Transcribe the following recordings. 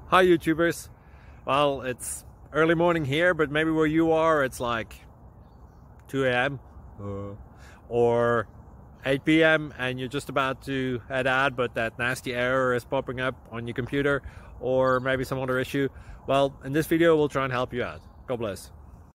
Hi YouTubers. Well, it's early morning here, but maybe where you are it's like 2 a.m. or 8 p.m. and you're just about to head out, but that nasty error is popping up on your computer, or maybe some other issue. Well, in this video we'll try and help you out. God bless.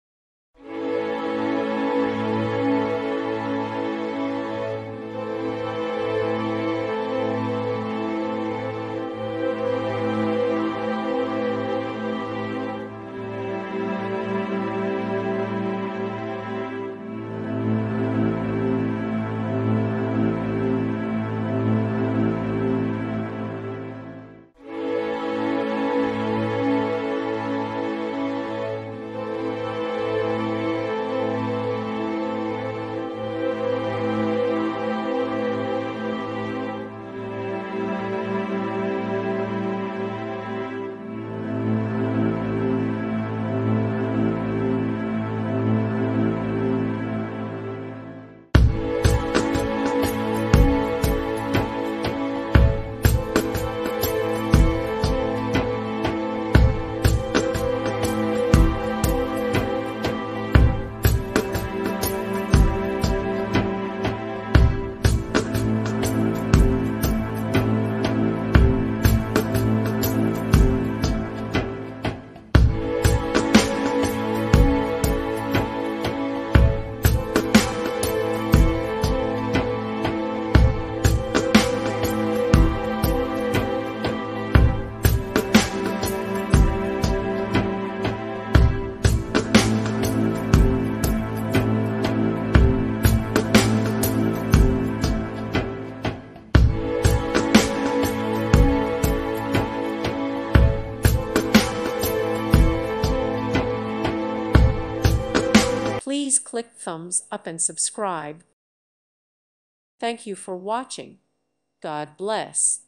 Please click thumbs up and subscribe. Thank you for watching. God bless.